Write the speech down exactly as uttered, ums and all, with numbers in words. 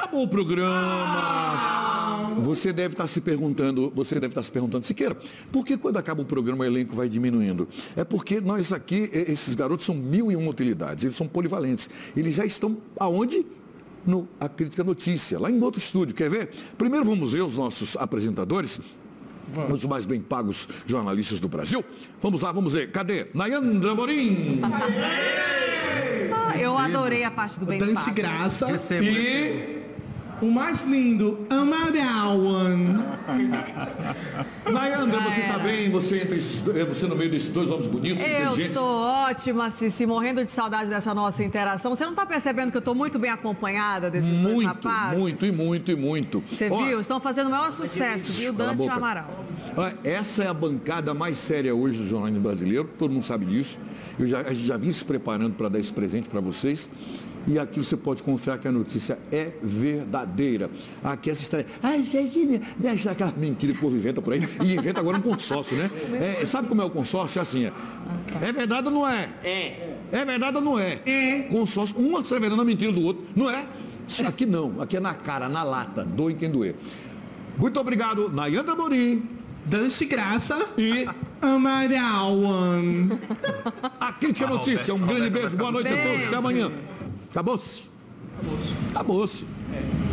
Acabou o programa. Você deve estar se perguntando, você deve estar se perguntando, Siqueira, por que quando acaba o programa o elenco vai diminuindo? É porque nós aqui, esses garotos são mil e uma utilidades, eles são polivalentes. Eles já estão aonde? No A Crítica Notícia, lá em outro estúdio. Quer ver? Primeiro vamos ver os nossos apresentadores, vamos. Os mais bem pagos jornalistas do Brasil. Vamos lá, vamos ver. Cadê? Nayandra Morim. Eu adorei a parte do bem pago. Dante Graça. E... o mais lindo, Amarawan. Nayandra, você tá bem? Você, entre esses, você no meio desses dois homens bonitos, Eu inteligentes? tô ótima, Cici, morrendo de saudade dessa nossa interação. Você não tá percebendo que eu tô muito bem acompanhada desses muito, dois rapazes? Muito, e muito, e muito. Você Ó, viu? Estão fazendo o maior sucesso, viu? Cala a Dante e boca. Amaral. Ó, essa é a bancada mais séria hoje do jornalismo brasileiro, todo mundo sabe disso. Eu já, a gente já vinha se preparando para dar esse presente para vocês. E aqui você pode confiar que a notícia é verdadeira. Aqui essa história, ai, gente, deixa aquela mentira que o povo inventa por aí. E inventa agora um consórcio, né? É, sabe como é o consórcio? É assim, é. É verdade ou não é? É. É verdade ou não é? É. Consórcio, um asseverando a mentira do outro, não é? Isso aqui não, aqui é na cara, na lata, doe quem doer. Muito obrigado, Nayandra Morim. Dante Graça. E Amarawan. A Crítica Notícia. Um grande beijo, boa noite a todos, até amanhã. Acabou-se? Acabou-se. Acabou-se.